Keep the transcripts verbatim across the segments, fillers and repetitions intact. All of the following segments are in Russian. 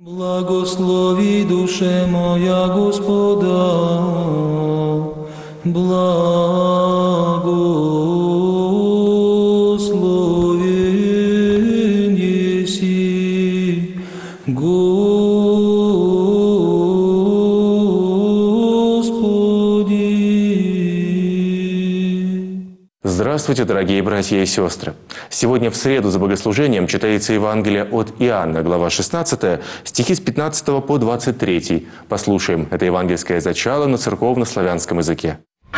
Благослови, душе моя, Господа, благословен еси, Господи. Здравствуйте, дорогие братья и сестры! Сегодня в среду за богослужением читается Евангелие от Иоанна, глава шестнадцатая, стихи с пятнадцатого по двадцать третий. Послушаем это евангельское зачало на церковно-славянском языке.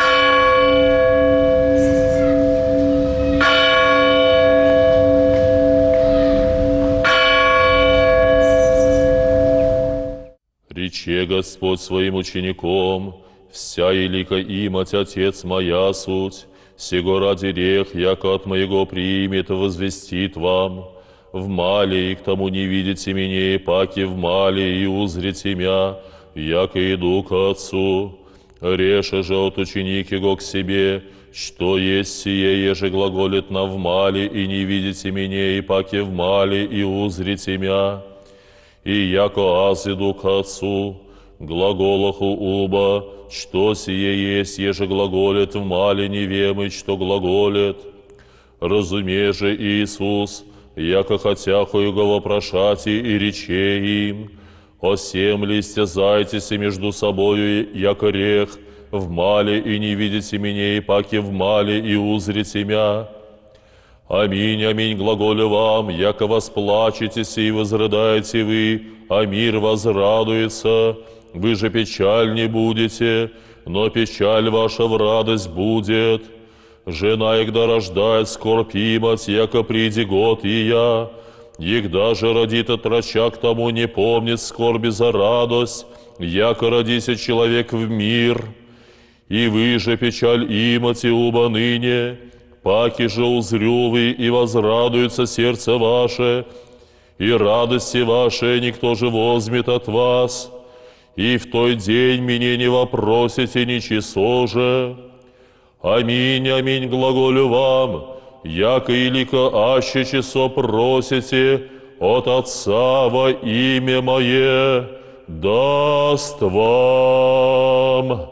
Рече Господь своим учеником: «Вся елика имать Отец моя суть, сего ради рех, яко от моего примет, возвестит вам. В мале и к тому не видите меня, паки в мале и узрите мя, яко иду к Отцу. Реша же от ученик его к себе, что есть сие, еже глаголит на в мале, и не видите меня, и паки в мале и узрите мя. И яко аз иду к Отцу, глаголаху уба, что сие есть, еже глаголит в мале невемый, что глаголит. Разуме же Иисус, яко хотяху его вопрошати и рече им: о сем ли стязайтесь между собою, яко рех, в мале и не видите меня, и паки в мале и узрите мя. Аминь, аминь, глаголю вам, яко восплачетесь и возрыдаете вы, а мир возрадуется. Вы же печаль не будете, но печаль ваша в радость будет. Жена, егда рождает, скорбь имать, яко приди год и я. Егда же родит отрочак, тому не помнит скорби за радость, яко родися человек в мир. И вы же печаль имате уба ныне, паки же узрю вы, и возрадуется сердце ваше, и радости ваши никто же возьмет от вас. И в той день меня не вопросите ни часо же. Аминь, аминь, глаголю вам, яко илико аще часо просите от Отца во имя Мое, даст вам».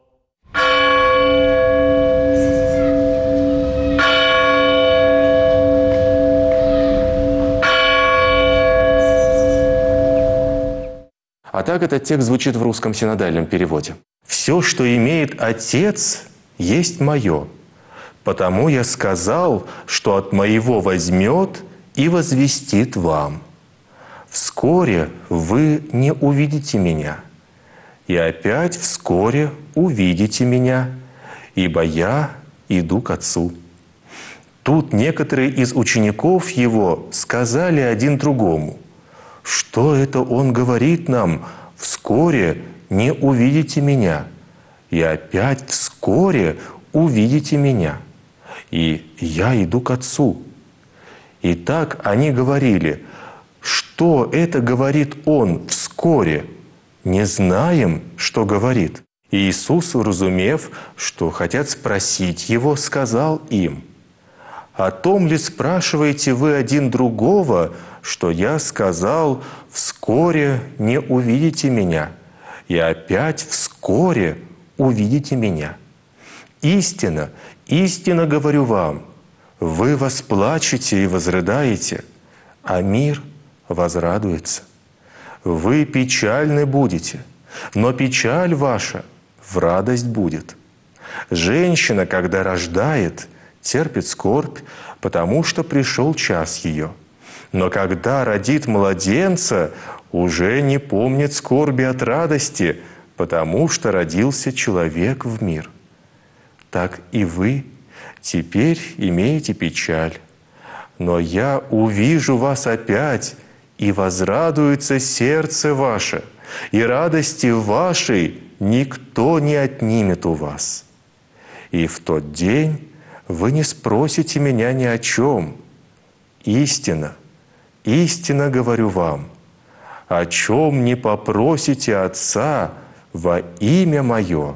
А так этот текст звучит в русском синодальном переводе. «Все, что имеет Отец, есть мое, потому я сказал, что от моего возьмет и возвестит вам. Вскоре вы не увидите меня, и опять вскоре увидите меня, ибо я иду к Отцу». Тут некоторые из учеников Его сказали один другому: «Что это Он говорит нам? Вскоре не увидите меня, и опять вскоре увидите меня, и я иду к Отцу». И так они говорили: «Что это говорит Он вскоре? Не знаем, что говорит». И Иисус, уразумев, что хотят спросить Его, сказал им: «О том ли спрашиваете вы один другого, что я сказал: вскоре не увидите меня, и опять вскоре увидите меня? Истинно, истинно говорю вам, вы восплачете и возрыдаете, а мир возрадуется. Вы печальны будете, но печаль ваша в радость будет. Женщина, когда рождает, терпит скорбь, потому что пришел час ее. Но когда родит младенца, уже не помнит скорби от радости, потому что родился человек в мир. Так и вы теперь имеете печаль, но я увижу вас опять, и возрадуется сердце ваше, и радости вашей никто не отнимет у вас. И в тот день вы не спросите меня ни о чем. Истинно, истинно говорю вам, о чем не попросите Отца во имя Мое,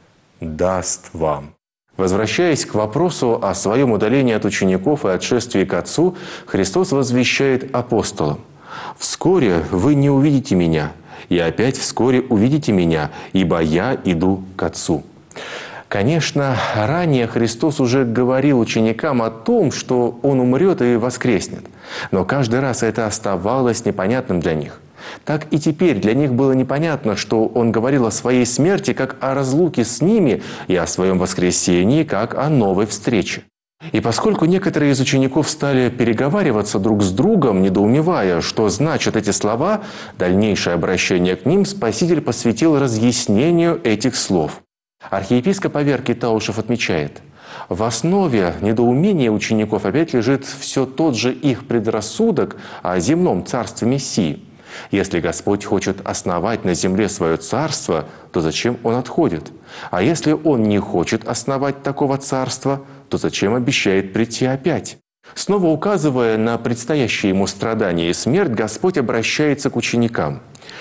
даст вам». Возвращаясь к вопросу о своем удалении от учеников и отшествии к Отцу, Христос возвещает апостолам: «Вскоре вы не увидите Меня, и опять вскоре увидите Меня, ибо Я иду к Отцу». Конечно, ранее Христос уже говорил ученикам о том, что Он умрет и воскреснет, но каждый раз это оставалось непонятным для них. Так и теперь для них было непонятно, что Он говорил о Своей смерти как о разлуке с ними и о Своем воскресении как о новой встрече. И поскольку некоторые из учеников стали переговариваться друг с другом, недоумевая, что значат эти слова, дальнейшее обращение к ним Спаситель посвятил разъяснению этих слов. Архиепископ Аверкий Таушев отмечает: в основе недоумения учеников опять лежит все тот же их предрассудок о земном царстве Мессии. Если Господь хочет основать на земле свое царство, то зачем Он отходит? А если Он не хочет основать такого царства, то зачем обещает прийти опять? Снова указывая на предстоящие Ему страдания и смерть, Господь обращается к ученикам.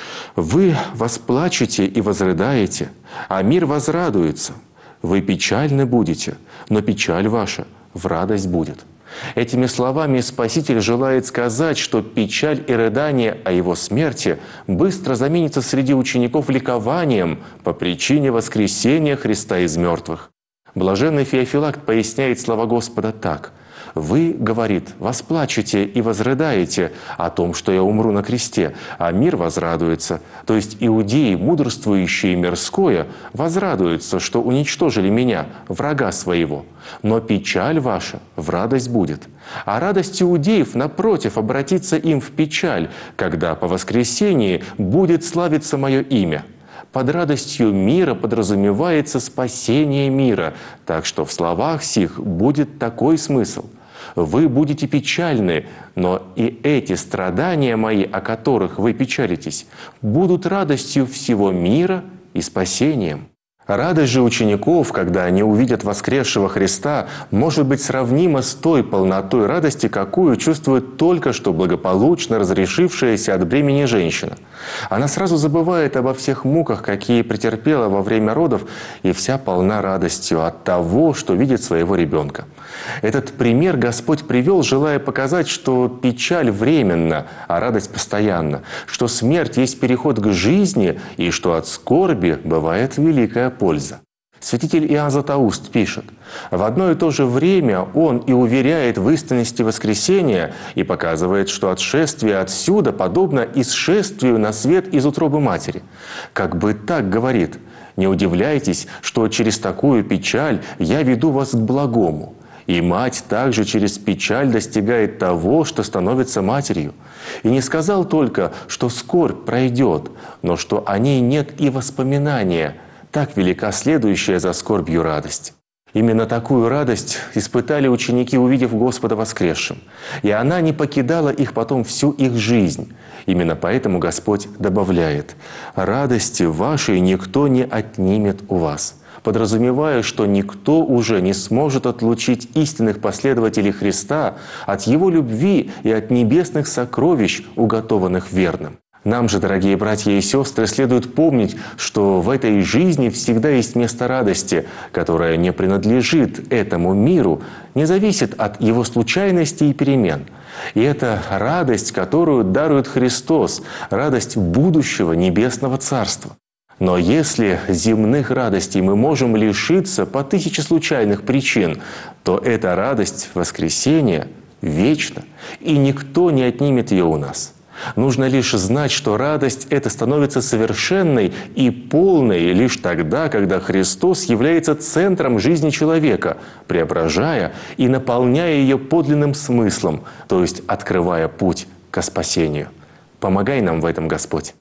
«Вы восплачете и возрыдаете, а мир возрадуется. Вы печальны будете, но печаль ваша в радость будет». Этими словами Спаситель желает сказать, что печаль и рыдание о Его смерти быстро заменится среди учеников ликованием по причине воскресения Христа из мертвых. Блаженный Феофилакт поясняет слова Господа так: «Вы, — говорит, — восплачете и возрыдаете о том, что я умру на кресте, а мир возрадуется». То есть иудеи, мудрствующие мирское, возрадуются, что уничтожили меня, врага своего. Но печаль ваша в радость будет. А радость иудеев, напротив, обратится им в печаль, когда по воскресении будет славиться мое имя. Под радостью мира подразумевается спасение мира, так что в словах сих будет такой смысл. Вы будете печальны, но и эти страдания мои, о которых вы печалитесь, будут радостью всего мира и спасением. Радость же учеников, когда они увидят воскресшего Христа, может быть сравнима с той полнотой радости, какую чувствует только что благополучно разрешившаяся от бремени женщина. Она сразу забывает обо всех муках, какие претерпела во время родов, и вся полна радостью от того, что видит своего ребенка. Этот пример Господь привел, желая показать, что печаль временна, а радость постоянна, что смерть есть переход к жизни и что от скорби бывает великая польза. Святитель Иоанн Златоуст пишет: «В одно и то же время он и уверяет в истинности воскресения и показывает, что отшествие отсюда подобно исшествию на свет из утробы матери. Как бы так говорит: не удивляйтесь, что через такую печаль я веду вас к благому. И мать также через печаль достигает того, что становится матерью. И не сказал только, что скорбь пройдет, но что о ней нет и воспоминания. Так велика следующая за скорбью радость». Именно такую радость испытали ученики, увидев Господа воскресшим. И она не покидала их потом всю их жизнь. Именно поэтому Господь добавляет: «Радости вашей никто не отнимет у вас», подразумевая, что никто уже не сможет отлучить истинных последователей Христа от Его любви и от небесных сокровищ, уготованных верным. Нам же, дорогие братья и сестры, следует помнить, что в этой жизни всегда есть место радости, которое не принадлежит этому миру, не зависит от его случайностей и перемен. И это радость, которую дарует Христос, радость будущего небесного Царства. Но если земных радостей мы можем лишиться по тысяче случайных причин, то эта радость воскресения вечна, и никто не отнимет ее у нас. Нужно лишь знать, что радость эта становится совершенной и полной лишь тогда, когда Христос является центром жизни человека, преображая и наполняя ее подлинным смыслом, то есть открывая путь ко спасению. Помогай нам в этом, Господь.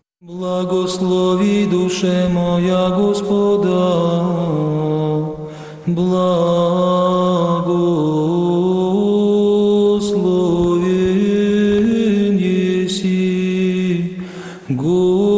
Благослови душе моя Господа, благословен еси, Господи.